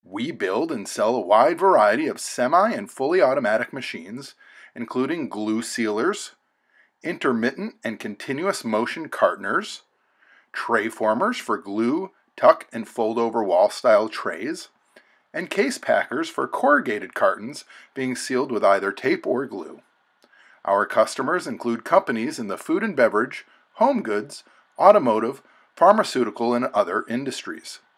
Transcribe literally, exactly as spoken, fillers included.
We build and sell a wide variety of semi and fully automatic machines, including glue sealers, intermittent and continuous motion cartoners, tray formers for glue, tuck, and fold-over wall-style trays, and case packers for corrugated cartons being sealed with either tape or glue. Our customers include companies in the food and beverage, home goods, automotive, pharmaceutical, and other industries.